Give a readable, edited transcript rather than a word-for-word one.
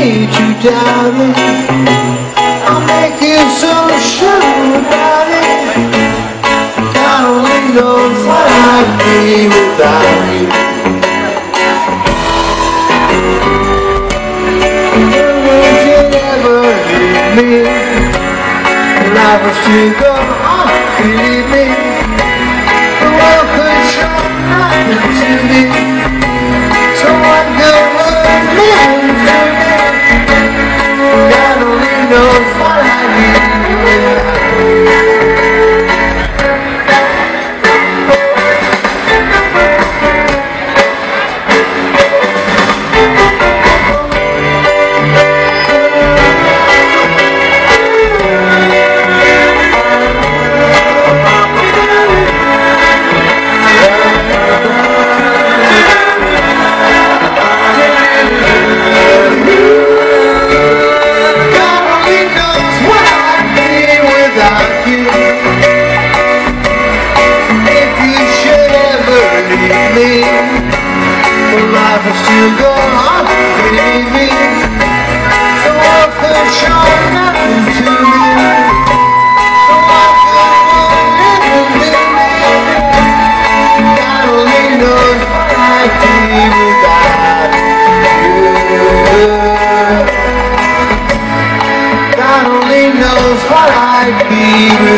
need you, darling. I'll make you so sure about it. God only knows what I'd be without you. Would you ever leave me? Life was to go on, believe me. The world could show nothing to me. So what good would live to me? God only knows what I need without you. Life is to go on, believe me. The world could show nothing to me. So what good would living do me? God only knows what I'd be without you. God only knows what I'd be without you.